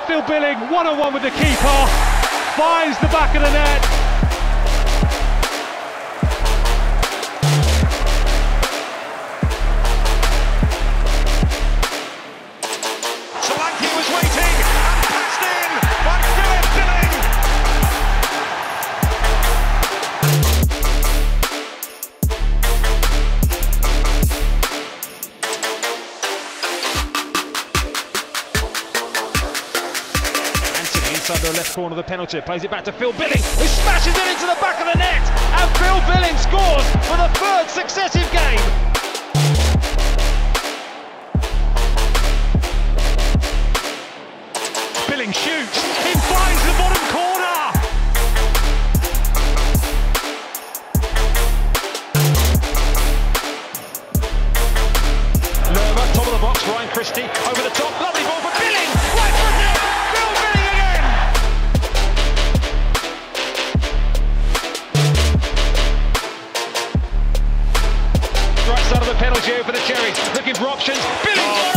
Phil Billing, one-on-one with the keeper, finds the back of the net. Solanke was waiting and passed in by Philip Billing. Inside the left corner of the penalty, plays it back to Phil Billing, who smashes it into the back of the net, and Phil Billing scores for the third successive game. Billing shoots, he finds the bottom corner. Lerma, top of the box, Ryan Christie, over the top, lovely ball for Billing, right for net, Phil Billing again. Right side of the penalty area for the Cherries, looking for options. Billing